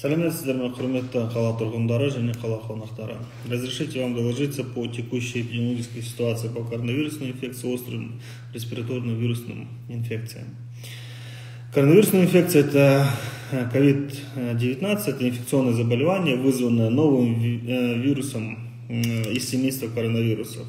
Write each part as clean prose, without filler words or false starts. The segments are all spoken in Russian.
Сәлеметсіздер ме, құрметті қала тұрғындары және қала қонақтары. Разрешите вам доложиться по текущей эпидемиологической ситуации по коронавирусной инфекции, острым респираторным вирусным инфекциям. Коронавирусная инфекция – это COVID-19, это инфекционное заболевание, вызванное новым вирусом из семейства коронавирусов.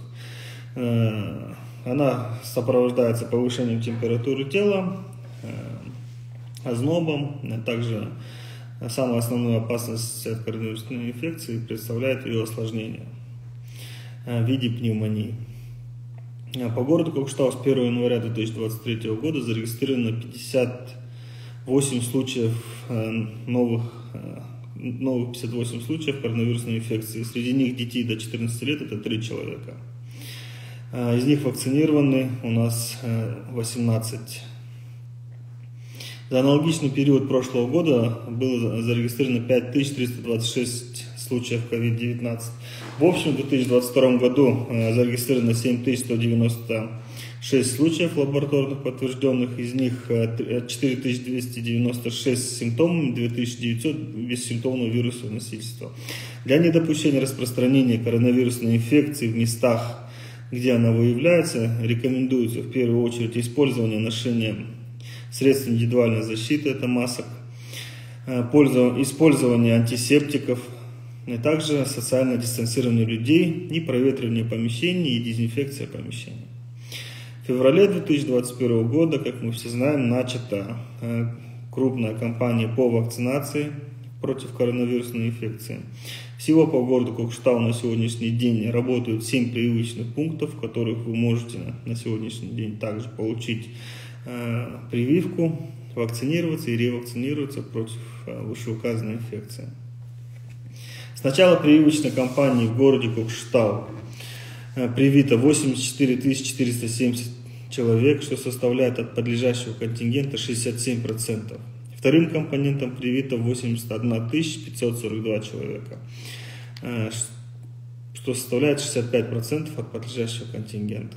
Она сопровождается повышением температуры тела, ознобом, а также самую основную опасность от коронавирусной инфекции представляет ее осложнение в виде пневмонии. По городу Кокштау с 1 января 2023 года зарегистрировано 58 случаев новых 58 случаев коронавирусной инфекции. Среди них детей до 14 лет это 3 человека. Из них вакцинированы у нас 18. За аналогичный период прошлого года было зарегистрировано 5326 случаев COVID-19. В общем, в 2022 году зарегистрировано 7196 случаев лабораторных подтвержденных, из них 4296 с симптомами, 2900 бессимптомного вирусного носительства. Для недопущения распространения коронавирусной инфекции в местах, где она выявляется, рекомендуется в первую очередь использование, ношение средств индивидуальной защиты, это масок, использование антисептиков, а также социальное дистанцирование людей и проветривание помещений и дезинфекция помещений. В феврале 2021 года, как мы все знаем, начата крупная кампания по вакцинации против коронавирусной инфекции. Всего по городу Кокштау на сегодняшний день работают 7 прививочных пунктов, в которых вы можете на сегодняшний день также получить прививку, вакцинироваться и ревакцинироваться против вышеуказанной инфекции. С начала прививочной кампании в городе Кокштау привито 84 470 человек, что составляет от подлежащего контингента 67%. Вторым компонентом привито 81 542 человека, что составляет 65% от подлежащего контингента.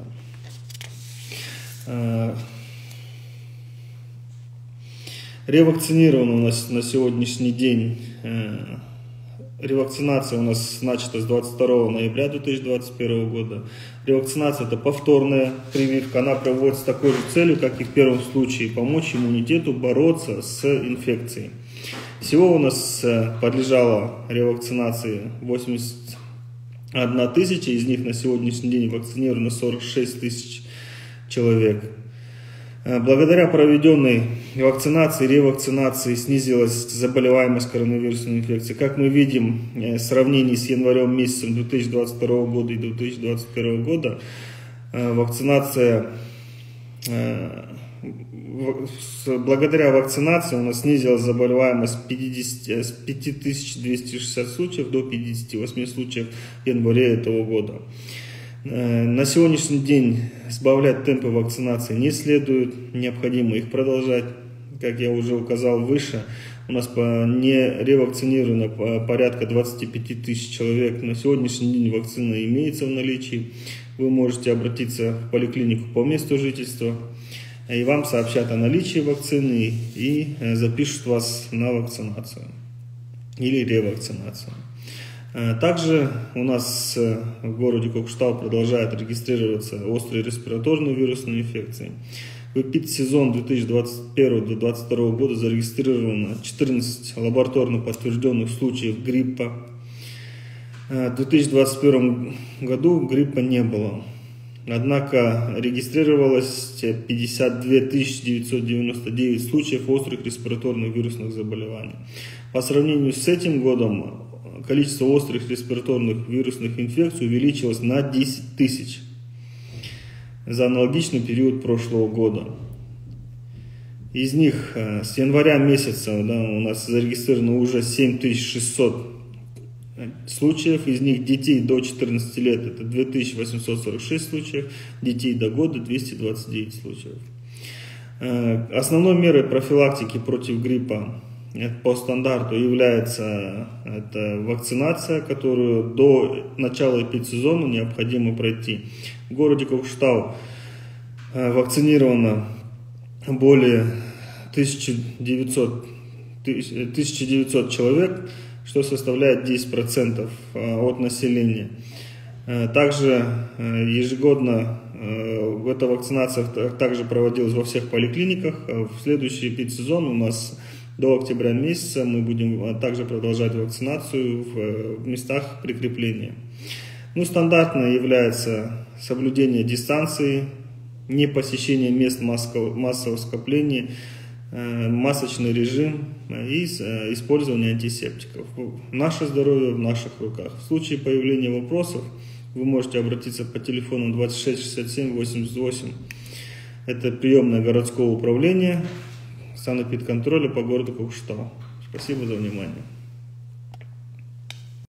Ревакцинировано у нас на сегодняшний день, ревакцинация у нас начата с 22 ноября 2021 года. Ревакцинация – это повторная прививка, она проводится с такой же целью, как и в первом случае, помочь иммунитету бороться с инфекцией. Всего у нас подлежало ревакцинации 81 тысяча, из них на сегодняшний день вакцинировано 46 тысяч человек. Благодаря проведенной вакцинации и ревакцинации снизилась заболеваемость коронавирусной инфекцией. Как мы видим, в сравнении с январем месяцем 2022 года и 2021 года, благодаря вакцинации у нас снизилась заболеваемость с 5260 случаев до 58 случаев в январе этого года. На сегодняшний день сбавлять темпы вакцинации не следует, необходимо их продолжать. Как я уже указал выше, у нас не ревакцинировано порядка 25 тысяч человек. На сегодняшний день вакцина имеется в наличии. Вы можете обратиться в поликлинику по месту жительства, и вам сообщат о наличии вакцины и запишут вас на вакцинацию или ревакцинацию. Также у нас в городе Кокштау продолжает регистрироваться острые респираторные вирусные инфекции. В эпидсезон 2021-2022 года зарегистрировано 14 лабораторно подтвержденных случаев гриппа. В 2021 году гриппа не было. Однако регистрировалось 52 999 случаев острых респираторных вирусных заболеваний. По сравнению с этим годом количество острых респираторных вирусных инфекций увеличилось на 10 тысяч за аналогичный период прошлого года. Из них с января месяца у нас зарегистрировано уже 7600 случаев, из них детей до 14 лет это 2846 случаев, детей до года 229 случаев. Основной мерой профилактики против гриппа по стандарту является это вакцинация, которую до начала эпидсезона необходимо пройти. В городе Кокштау вакцинировано более 1900 1900 человек, что составляет 10% от населения. Также ежегодно эта вакцинация также проводилась во всех поликлиниках. В следующий эпидсезон у нас до октября месяца мы будем также продолжать вакцинацию в местах прикрепления. Ну, стандартно является соблюдение дистанции, не посещение мест массового скопления, масочный режим и использование антисептиков. Наше здоровье в наших руках. В случае появления вопросов вы можете обратиться по телефону 26 67 88. Это приемное городского управления санэпидконтроля по городу Кокшетау. Спасибо за внимание.